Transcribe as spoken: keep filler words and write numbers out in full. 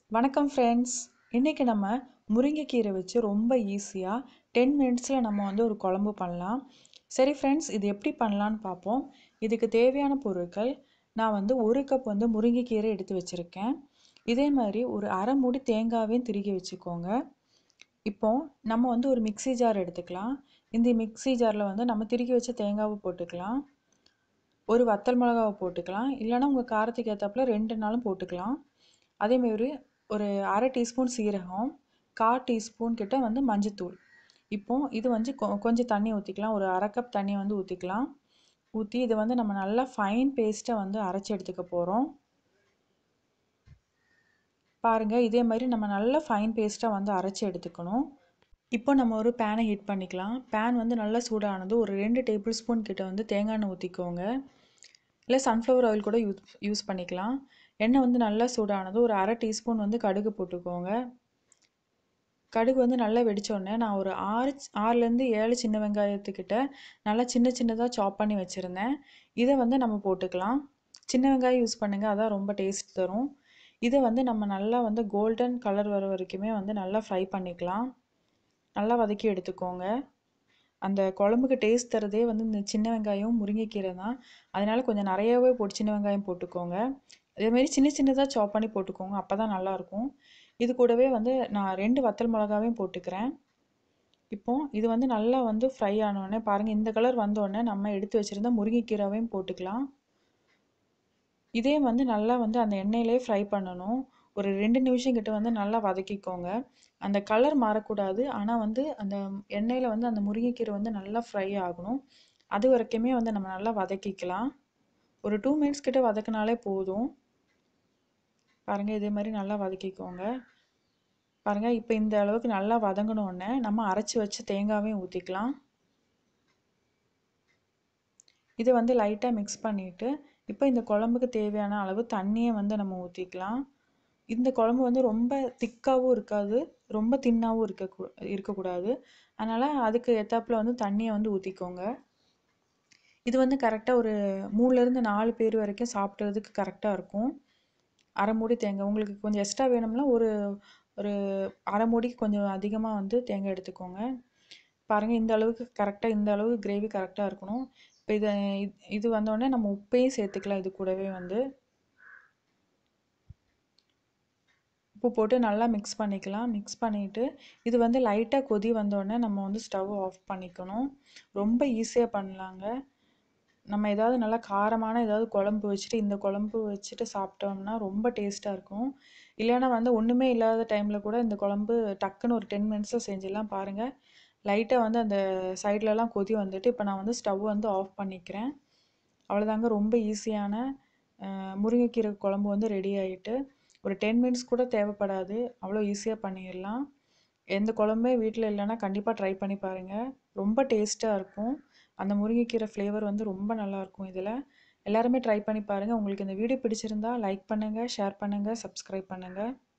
வணக்கம் ஃப்ரெண்ட்ஸ். இன்றைக்கி நம்ம முருங்கைக்கீரை வச்சு ரொம்ப ஈஸியாக டென் மினிட்ஸில் நம்ம வந்து ஒரு குழம்பு பண்ணலாம். சரி ஃப்ரெண்ட்ஸ், இது எப்படி பண்ணலான்னு பார்ப்போம். இதுக்கு தேவையான பொருட்கள், நான் வந்து ஒரு கப் வந்து முருங்கைக்கீரை எடுத்து வச்சுருக்கேன். இதே மாதிரி ஒரு அரை மூடி தேங்காவையும் திருகி வச்சுக்கோங்க. இப்போ நம்ம வந்து ஒரு மிக்சி ஜார் எடுத்துக்கலாம். இந்த மிக்சி ஜாரில் வந்து நம்ம திருகி வச்ச தேங்காவை போட்டுக்கலாம். ஒரு வத்தல் மிளகாவை போட்டுக்கலாம். இல்லைனா உங்கள் காரத்துக்கு ஏற்றாப்புல ரெண்டு நாளும் போட்டுக்கலாம். அதேமாரி ஒரு அரை டீஸ்பூன் சீரகம், கால் டீஸ்பூன் கிட்ட வந்து மஞ்சத்தூள். இப்போ இது வந்து கொ கொஞ்சம் தண்ணி ஊற்றிக்கலாம். ஒரு அரை கப் தண்ணி வந்து ஊற்றிக்கலாம். ஊற்றி இதை வந்து நம்ம நல்லா ஃபைன் பேஸ்ட்டை வந்து அரைச்சி எடுத்துக்க போகிறோம். பாருங்கள், இதே மாதிரி நம்ம நல்லா ஃபைன் பேஸ்ட்டாக வந்து அரைச்சி எடுத்துக்கணும். இப்போ நம்ம ஒரு பேனை ஹீட் பண்ணிக்கலாம். பேன் வந்து நல்லா சூடானது ஒரு ரெண்டு டேபிள் ஸ்பூன் கிட்ட வந்து தேங்காய் எண்ணெய் ஊற்றிக்கோங்க. இல்லை சன்ஃப்ளவர் ஆயில் கூட யூஸ் யூஸ் பண்ணிக்கலாம். எண்ணெய் வந்து நல்லா சூடானது ஒரு அரை டீஸ்பூன் வந்து கடுகு போட்டுக்கோங்க. கடுகு வந்து நல்லா வெடித்தோடனே நான் ஒரு ஆறு ஆறுலேருந்து ஏழு சின்ன வெங்காயத்துக்கிட்ட நல்லா சின்ன சின்னதாக சாப் பண்ணி வச்சுருந்தேன். இதை வந்து நம்ம போட்டுக்கலாம். சின்ன வெங்காயம் யூஸ் பண்ணுங்கள், அதான் ரொம்ப டேஸ்ட் தரும். இதை வந்து நம்ம நல்லா வந்து கோல்டன் கலர் வர வரைக்குமே வந்து நல்லா ஃப்ரை பண்ணிக்கலாம். நல்லா வதக்கி எடுத்துக்கோங்க. அந்த குழம்புக்கு டேஸ்ட் தரதே வந்து இந்த சின்ன வெங்காயம் முருங்கைக்கீரை தான். அதனால் கொஞ்சம் நிறையாவே போட்டு சின்ன வெங்காயம் போட்டுக்கோங்க. இதேமாரி சின்ன சின்னதாக சாப் பண்ணி போட்டுக்கோங்க, அப்போ தான் நல்லாயிருக்கும். இது கூடவே வந்து நான் ரெண்டு வத்தல் மிளகாவையும் போட்டுக்கிறேன். இப்போது இது வந்து நல்லா வந்து ஃப்ரை ஆனோடனே பாருங்கள், இந்த கலர் வந்தோடனே நம்ம எடுத்து வச்சுருந்த முருங்கைக்கீரையும் போட்டுக்கலாம். இதே வந்து நல்லா வந்து அந்த எண்ணெயிலே ஃப்ரை பண்ணணும். ஒரு ரெண்டு நிமிஷம் கிட்ட வந்து நல்லா வதக்கிக்கோங்க. அந்த கலர் மாறக்கூடாது, ஆனால் வந்து அந்த எண்ணெயில் வந்து அந்த முருங்கைக்கீரை வந்து நல்லா ஃப்ரை ஆகணும். அது வரைக்குமே வந்து நம்ம நல்லா வதக்கிக்கலாம். ஒரு டூ மினிட்ஸ் கிட்ட வதக்கினாலே போதும். பாருங்கள், இதே மாதிரி நல்லா வதக்கிக்கோங்க. பாருங்கள், இப்போ இந்த அளவுக்கு நல்லா வதங்கினோடனே நம்ம அரைச்சி வச்சு தேங்காவையும் ஊற்றிக்கலாம். இதை வந்து லைட்டாக மிக்ஸ் பண்ணிவிட்டு இப்போ இந்த குழம்புக்கு தேவையான அளவு தண்ணியை வந்து நம்ம ஊற்றிக்கலாம். இந்த குழம்பு வந்து ரொம்ப திக்காகவும் இருக்காது, ரொம்ப தின்னாகவும் இருக்க இருக்கக்கூடாது. அதனால் அதுக்கு ஏற்றாப்புல வந்து தண்ணியை வந்து ஊற்றிக்கோங்க. இது வந்து கரெக்டாக ஒரு மூணுலேருந்து நாலு பேர் வரைக்கும் சாப்பிட்றதுக்கு கரெக்டாக இருக்கும். அரை மூடி தேங்காய், உங்களுக்கு கொஞ்சம் எக்ஸ்ட்ரா வேணும்னா ஒரு ஒரு அரை மூடிக்கு கொஞ்சம் அதிகமாக வந்து தேங்காய் எடுத்துக்கோங்க. பாருங்கள், இந்த அளவுக்கு கரெக்டாக இந்த அளவுக்கு கிரேவி கரெக்டாக இருக்கணும். இப்போ இதை இது வந்தோடனே நம்ம உப்பையும் சேர்த்துக்கலாம். இது கூடவே வந்து உப்பு போட்டு நல்லா மிக்ஸ் பண்ணிக்கலாம். மிக்ஸ் பண்ணிவிட்டு இது வந்து லைட்டாக கொதி வந்தோடனே நம்ம வந்து ஸ்டவ் ஆஃப் பண்ணிக்கணும். ரொம்ப ஈஸியாக பண்ணலாங்க. நம்ம ஏதாவது நல்லா காரமான ஏதாவது குழம்பு வச்சுட்டு இந்த குழம்பு வச்சுட்டு சாப்பிட்டோம்னா ரொம்ப டேஸ்ட்டாக இருக்கும். இல்லைன்னா வந்து ஒன்றுமே இல்லாத டைமில் கூட இந்த குழம்பு டக்குன்னு ஒரு டென் மினிட்ஸில் செஞ்சிடலாம். பாருங்கள், லைட்டாக வந்து அந்த சைட்லலாம் கொதி வந்துட்டு இப்போ நான் வந்து ஸ்டவ் வந்து ஆஃப் பண்ணிக்கிறேன். அவ்வளோதாங்க, ரொம்ப ஈஸியான முருங்கைக்கீரை குழம்பு வந்து ரெடி ஆகிட்டு. ஒரு டென் மினிட்ஸ் கூட தேவைப்படாது, அவ்வளோ ஈஸியாக பண்ணிடலாம். எந்த குழம்பே வீட்டில் இல்லைன்னா கண்டிப்பாக ட்ரை பண்ணி பாருங்கள், ரொம்ப டேஸ்ட்டாக இருக்கும். அந்த முருங்கைக்கீரை ஃப்ளேவர் வந்து ரொம்ப நல்லாயிருக்கும். இதில் எல்லாருமே ட்ரை பண்ணி பாருங்கள். உங்களுக்கு இந்த வீடியோ பிடிச்சிருந்தா லைக் பண்ணுங்கள், ஷேர் பண்ணுங்கள், சப்ஸ்கிரைப் பண்ணுங்கள்.